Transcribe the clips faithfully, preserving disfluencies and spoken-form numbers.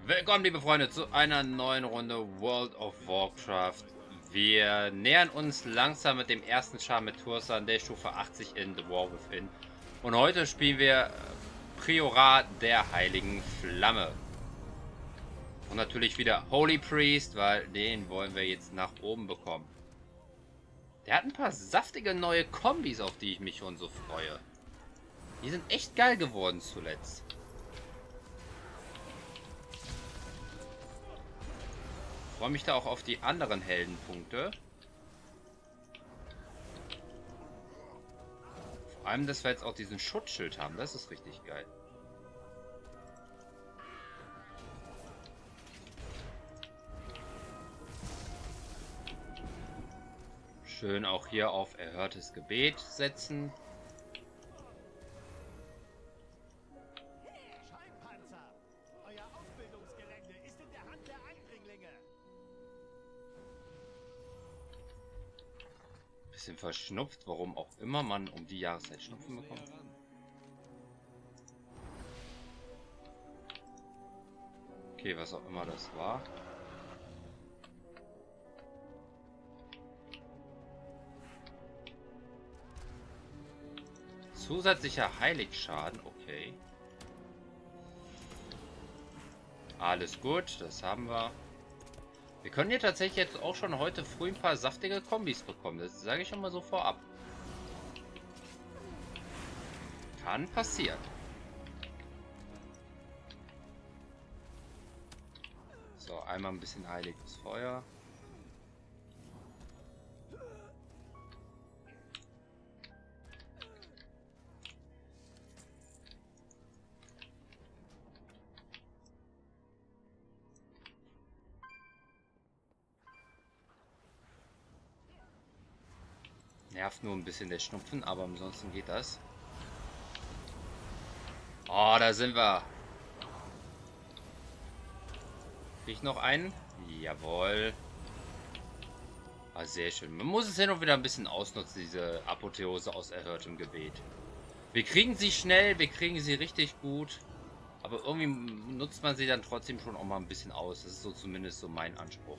Willkommen, liebe Freunde, zu einer neuen Runde World of Warcraft. Wir nähern uns langsam mit dem ersten Char mit Tursan, der Stufe achtzig in The War Within. Und heute spielen wir Priorat der Heiligen Flamme. Und natürlich wieder Holy Priest, weil den wollen wir jetzt nach oben bekommen. Der hat ein paar saftige neue Kombis, auf die ich mich schon so freue. Die sind echt geil geworden zuletzt. Ich freue mich da auch auf die anderen Heldenpunkte. Vor allem, dass wir jetzt auch diesen Schutzschild haben. Das ist richtig geil. Schön auch hier auf erhörtes Gebet setzen. Bisschen verschnupft, warum auch immer man um die Jahreszeit Schnupfen bekommt. Okay, was auch immer das war. Zusätzlicher Heiligschaden, okay. Alles gut, das haben wir. Wir können hier tatsächlich jetzt auch schon heute früh ein paar saftige Kombis bekommen. Das sage ich schon mal so vorab. Kann passieren. So, einmal ein bisschen heiliges Feuer. Nervt nur ein bisschen der Schnupfen, aber ansonsten geht das. Oh, da sind wir. Krieg ich noch einen? Jawohl. Ah, sehr schön. Man muss es ja noch wieder ein bisschen ausnutzen, diese Apotheose aus erhörtem Gebet. Wir kriegen sie schnell, wir kriegen sie richtig gut. Aber irgendwie nutzt man sie dann trotzdem schon auch mal ein bisschen aus. Das ist so zumindest so mein Anspruch.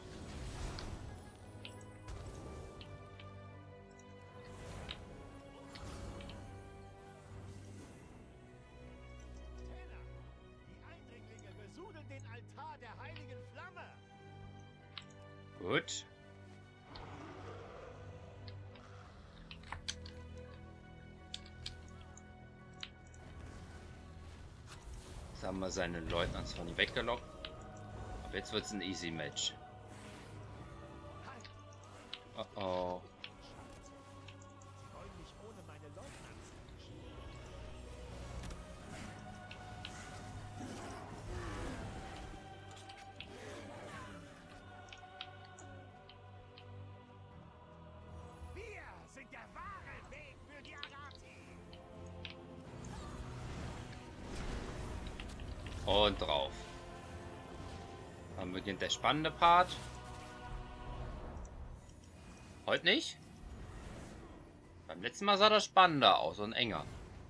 Gut. Jetzt haben wir seine Leutnants von ihm weggelockt. Aber jetzt wird es ein Easy Match. Oh oh. Und drauf. Dann beginnt der spannende Part. Heute nicht. Beim letzten Mal sah das spannender aus und enger.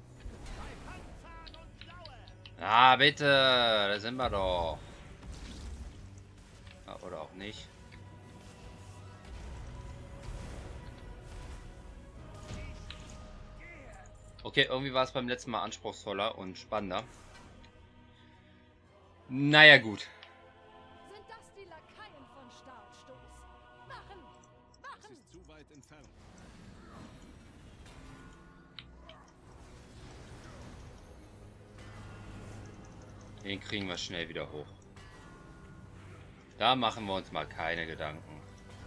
Ah, bitte. Da sind wir doch. Ja, oder auch nicht. Okay, irgendwie war es beim letzten Mal anspruchsvoller und spannender. Naja, gut. Sind das die Lakaien von Stahlstoß? Machen! Machen! Es ist zu weit entfernt. Den kriegen wir schnell wieder hoch. Da machen wir uns mal keine Gedanken.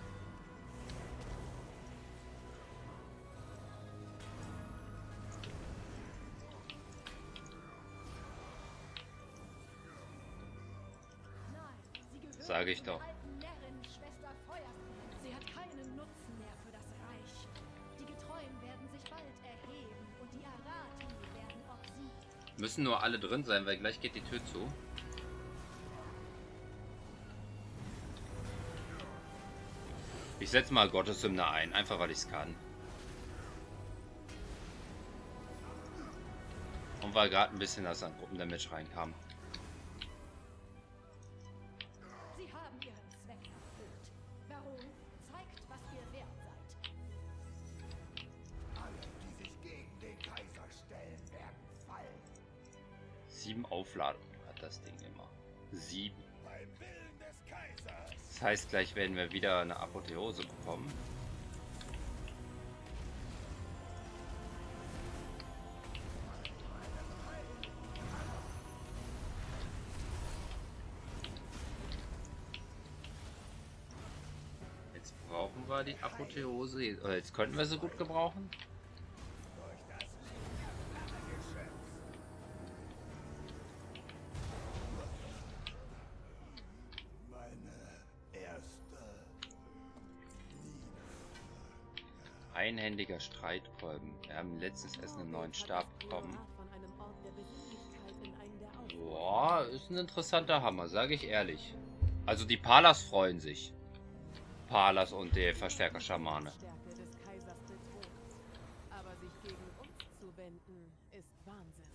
Sage ich doch. Schwester Feuers. Sie hat keinen Nutzen mehr für das Reich. Die Getreuen werden sich bald erheben und die Arathi werden obsiegt. Müssen nur alle drin sein, weil gleich geht die Tür zu. Ich setze mal Gotteshymne ein, einfach weil ich es kann. Und weil gerade ein bisschen das an Gruppendamage reinkam. sieben Aufladungen hat das Ding immer. Sieben. Das heißt, gleich werden wir wieder eine Apotheose bekommen. Jetzt brauchen wir die Apotheose. Oder jetzt könnten wir sie gut gebrauchen. Einhändiger Streitkolben. Wir haben letztes Essen einen neuen Stab bekommen. Boah, ist ein interessanter Hammer, sage ich ehrlich. Also die Palas freuen sich. Palas und der Verstärker Schamane. Aber sich gegen uns zu wenden, ist Wahnsinn.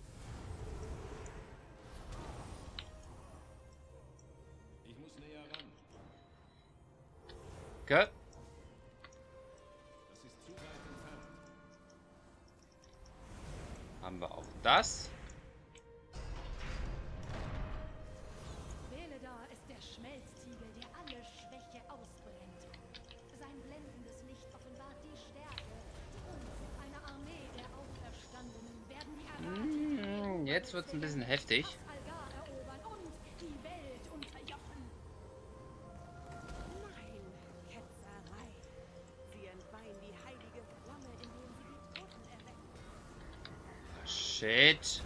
Ich muss näher ran. Okay. Das ist zu weit entfernt. Haben wir auch das. Veledar ist der Schmelztiegel, der alle Schwäche ausbrennt. Sein blendendes Licht offenbart die Stärke. Und eine Armee der Auferstandenen werden die Arathi Hm, jetzt wird es ein bisschen heftig. Algar erobern und die Welt unterjochen. Nein, Ketzerei. Sie entweihen die heilige Flamme, indem sie die Toten erwecken. Shit.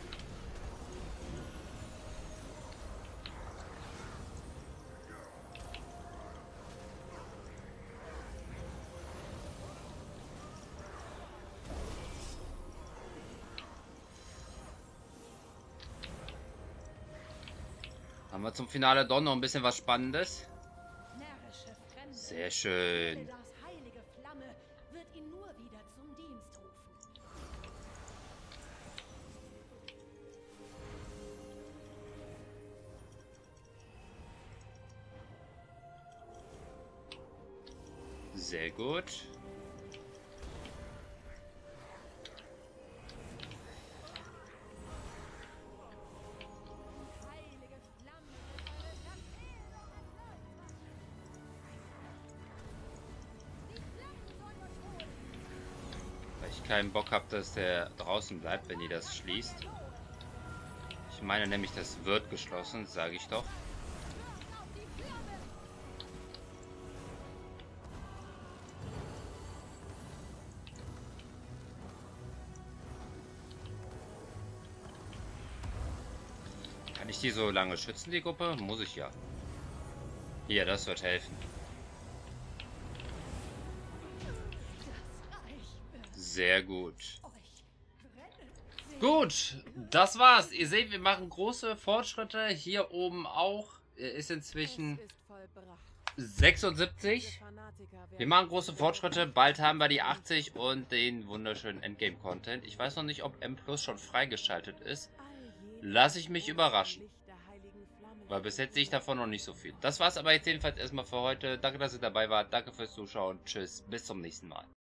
Haben wir zum Finale doch noch ein bisschen was Spannendes. Närrische Fremde. Sehr schön. Veledars heilige Flamme wird ihn nur wieder zum Dienst rufen. Sehr gut. Heilige Flamme wird eure Verfehlungen leugnen. Die Flammensäure holen. Weil ich keinen Bock habe, dass der draußen bleibt, wenn ihr das schließt. Ich meine nämlich, das wird geschlossen, sage ich doch. Auf die Flamme. Kann ich die so lange schützen, die Gruppe? Muss ich ja. Hier, das wird helfen. Das Reich wird Sehr gut. euch brennen. Gut, das war's. Ihr seht, wir machen große Fortschritte. Hier oben auch. Er ist inzwischen Es ist vollbracht. sechsundsiebzig. Diese Fanatiker werden Wir machen große Fortschritte. Bald haben wir die achtzig und den wunderschönen Endgame-Content. Ich weiß noch nicht, ob M Plus schon freigeschaltet ist. all jene Lass ich mich überraschen. Licht der heiligen Flamme Weil bis jetzt sehe ich davon noch nicht so viel. Das war's aber jetzt jedenfalls erstmal für heute. Danke, dass ihr dabei wart. Danke fürs Zuschauen. Tschüss. Bis zum nächsten Mal.